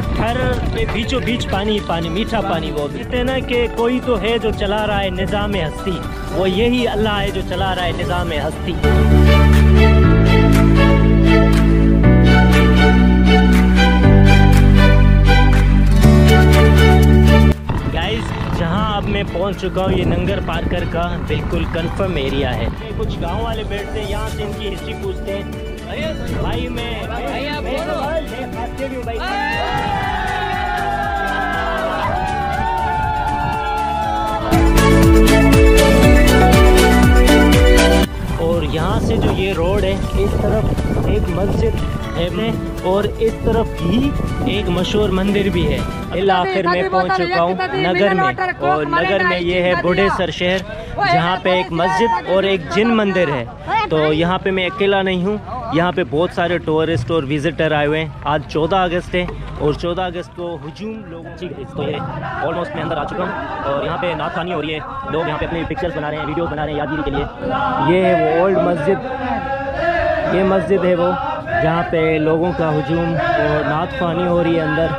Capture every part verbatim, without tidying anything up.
पत्थर के बीचों बीच पानी पानी मीठा पानी। वो कहते हैं ना कि कोई तो है जो चला रहा है निज़ाम हस्ती, वो यही अल्लाह है जो चला रहा है निज़ाम हस्ती। गाइस, जहां अब मैं पहुंच चुका हूं, ये नंगर पार्कर का बिल्कुल कंफर्म एरिया है। कुछ गांव वाले बैठते हैं यहाँ से, इनकी हिस्ट्री पूछते हैं। भाई मैं भैया बोलो भाई। और यहाँ से जो ये रोड है, इस तरफ एक मस्जिद है और इस तरफ ही एक मशहूर मंदिर भी है। आखिर में पहुँच चुका हूँ नगर में, और नगर में ये है बुढ़ेसर शहर, जहाँ पे एक मस्जिद और एक जिन मंदिर है। तो यहाँ पे मैं अकेला नहीं हूँ, यहाँ पे बहुत सारे टूरिस्ट और विजिटर आए हुए हैं। आज चौदह अगस्त है और चौदह अगस्त को हुजूम लोगों की, तो ये ऑलमोस्ट मैं अंदर आ चुका हूँ और यहाँ पे नात खानी हो रही है। लोग यहाँ पे अपनी पिक्चर्स बना रहे हैं, वीडियो बना रहे हैं यादगिरी के लिए। ये है वो ओल्ड मस्जिद, ये मस्जिद है वो जहाँ पे लोगों का हुजूम और नात खानी हो रही है अंदर।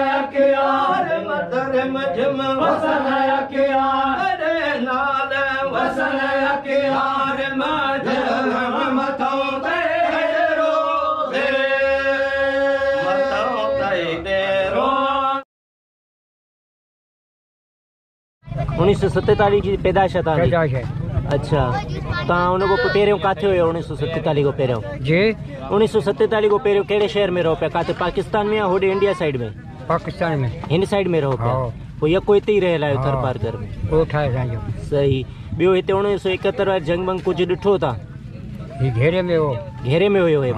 उन्नीस सौ सत्तेतालीस की पैदाइश है। अच्छा, तव्हां उन खां पहिरियों किथे हुयो? उणिवीह सौ सतेतालीह खां पहिरियों जी उणिवीह सौ सतेतालीह खां पहिरियों कहिड़े शहर में रहो पिया? किथे पाकिस्तान में या होॾे इंडिया साइड में? पाकिस्तान में। हिन साइड में रहो पिया? पोइ यको हिते ई रहियल आहियो थर पार्कर में? सही। ॿियो हिते उणिवीह सौ एकहतरि वारी जंग वंग कुझु ॾिठो था? घेरे में हो। घेरे में हुयो हे?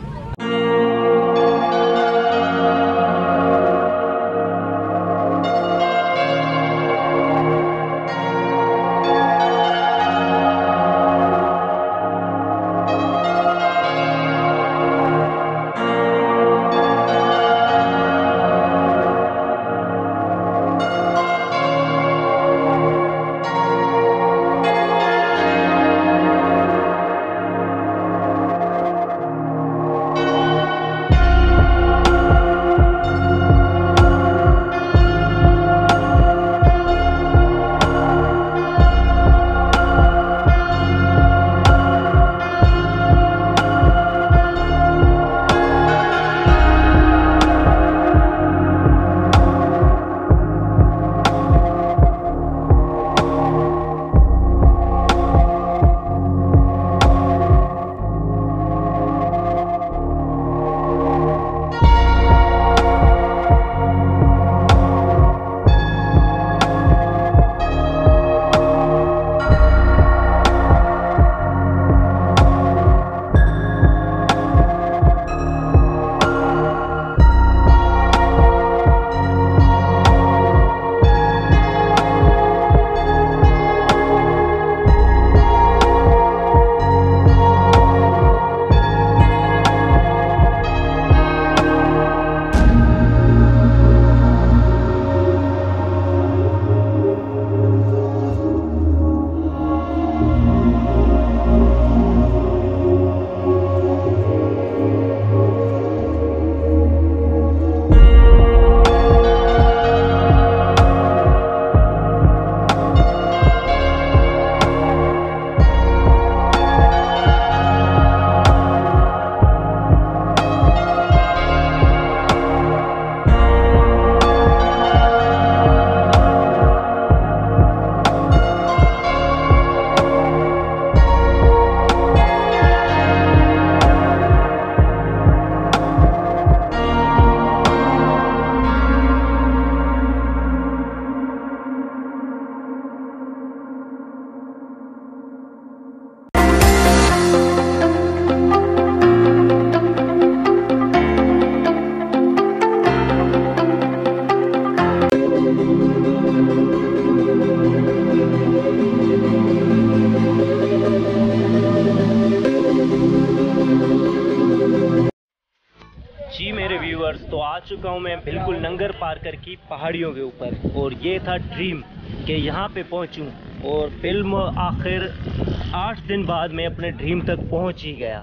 तो आ चुका हूँ मैं बिल्कुल नंगर पार्कर की पहाड़ियों के ऊपर, और ये था ड्रीम कि यहाँ पे पहुँचूँ, और फिल्म आखिर आठ दिन बाद मैं अपने ड्रीम तक पहुँच ही गया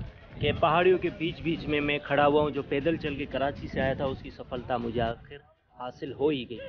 कि पहाड़ियों के बीच बीच में मैं खड़ा हुआ हूँ। जो पैदल चल के कराची से आया था उसकी सफलता मुझे आखिर हासिल हो ही गई।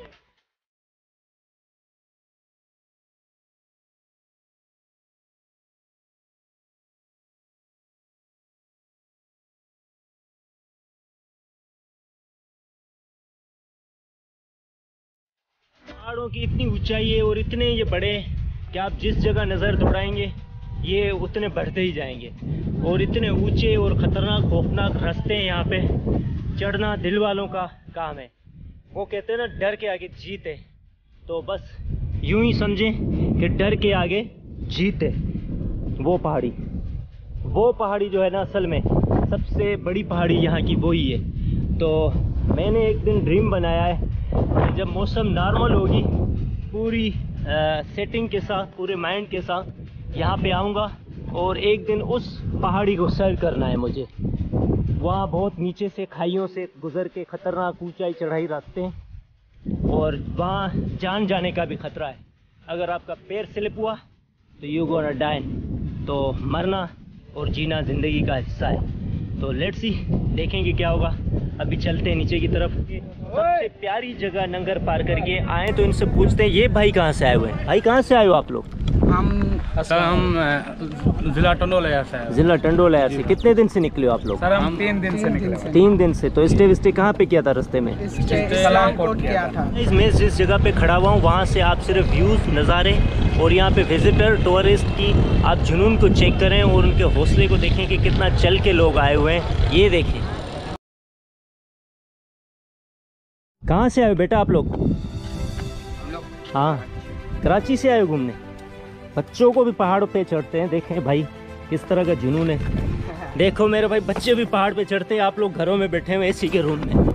पहाड़ों की इतनी ऊंचाई है और इतने ये बड़े कि आप जिस जगह नज़र दौड़ाएंगे ये उतने बढ़ते ही जाएंगे। और इतने ऊंचे और ख़तरनाक खौफनाक रास्ते हैं यहाँ पे। चढ़ना दिल वालों का काम है। वो कहते हैं ना, डर के आगे जीत है। तो बस यूं ही समझें कि डर के आगे जीत है। वो पहाड़ी वो पहाड़ी जो है ना, असल में सबसे बड़ी पहाड़ी यहाँ की वही है। तो मैंने एक दिन ड्रीम बनाया है कि जब मौसम नॉर्मल होगी, पूरी आ, सेटिंग के साथ, पूरे माइंड के साथ यहाँ पे आऊँगा और एक दिन उस पहाड़ी को सर करना है मुझे। वहाँ बहुत नीचे से खाइयों से गुज़र के ख़तरनाक ऊंचाई चढ़ाई रास्ते हैं और वहाँ जान जाने का भी ख़तरा है। अगर आपका पैर स्लिप हुआ तो यू गोना डाई। तो मरना और जीना ज़िंदगी का हिस्सा है। तो लेट्स सी, देखेंगे क्या होगा। अभी चलते हैं नीचे की तरफ। सबसे प्यारी जगह नंगर पार करके आए तो इनसे पूछते हैं, ये भाई कहाँ से आए हुए हैं? भाई कहाँ से आए हो आप लोग? हम सर हम जिला टंडोलया से हैं। जिला टंडोलया से। कितने दिन से निकले हो आप लोग? सर हम तीन दिन से निकले। तीन दिन से। तो स्टे विस्टे कहाँ पे किया था रास्ते में? सलामकोट किया था। मैं जिस जगह पे खड़ा हुआ हूँ वहाँ से आप सिर्फ व्यूज़, नज़ारे और यहाँ पे विजिटर टूरिस्ट की आप जुनून को चेक करें और उनके हौसले को देखें कि कितना चल के लोग आए हुए हैं। ये देखें। कहाँ से आए हो बेटा आप लोग? हाँ, कराची से आए हो घूमने। बच्चों को भी पहाड़ों पे चढ़ते हैं। देखें भाई किस तरह का जुनून है। देखो मेरे भाई, बच्चे भी पहाड़ पे चढ़ते हैं। आप लोग घरों में बैठे हुए एसी के रूम में।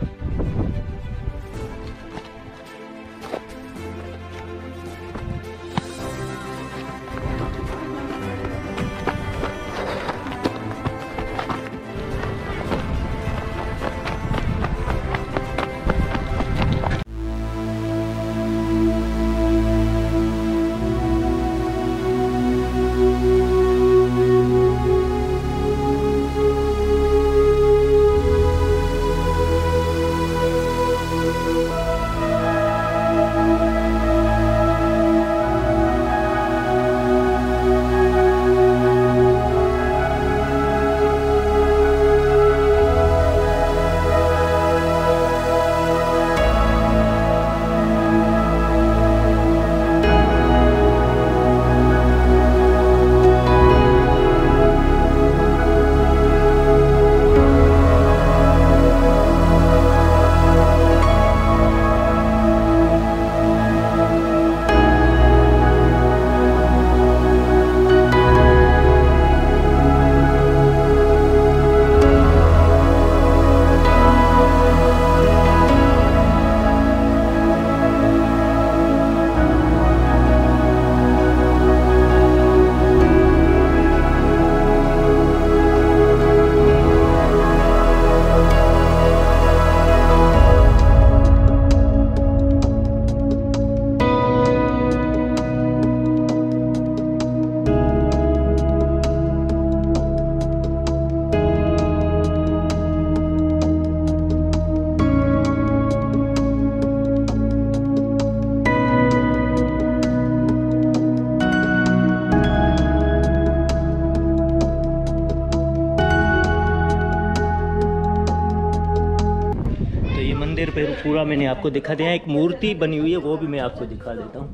मंदिर पे पूरा मैंने आपको दिखा दिया। एक मूर्ति बनी हुई है वो भी मैं आपको दिखा देता हूँ।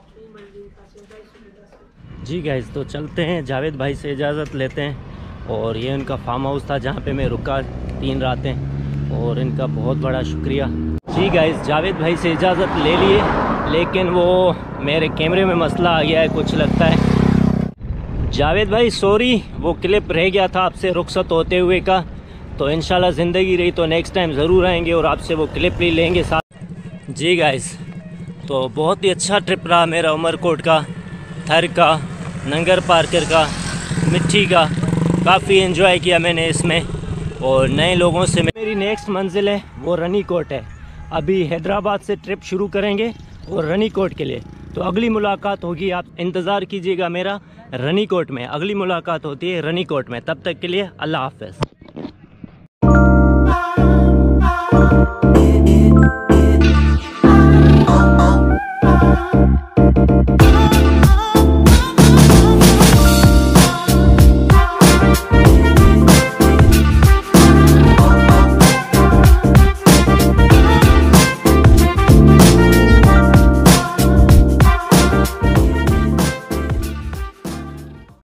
जी गाइस, तो चलते हैं, जावेद भाई से इजाज़त लेते हैं। और ये उनका फार्म हाउस था जहाँ पे मैं रुका तीन रातें, और इनका बहुत बड़ा शुक्रिया। जी गाइस, जावेद भाई से इजाज़त ले लिए, लेकिन वो मेरे कैमरे में मसला आ गया है कुछ लगता है। जावेद भाई सॉरी, वो क्लिप रह गया था आपसे रुखसत होते हुए का, तो इंशाल्लाह ज़िंदगी रही तो नेक्स्ट टाइम ज़रूर आएंगे और आपसे वो क्लिप भी लेंगे साथ। जी गाइस, तो बहुत ही अच्छा ट्रिप रहा मेरा उमरकोट का, थर का, नंगर पार्कर का, मिट्टी का। काफ़ी एंजॉय किया मैंने इसमें, और नए लोगों से। मेरी नेक्स्ट मंजिल है वो रनीकोट है। अभी हैदराबाद से ट्रिप शुरू करेंगे और रनीकोट के लिए, तो अगली मुलाकात होगी, आप इंतज़ार कीजिएगा मेरा रनीकोट में। अगली मुलाकात होती है रनीकोट में। तब तक के लिए अल्लाह हाफ़िज़।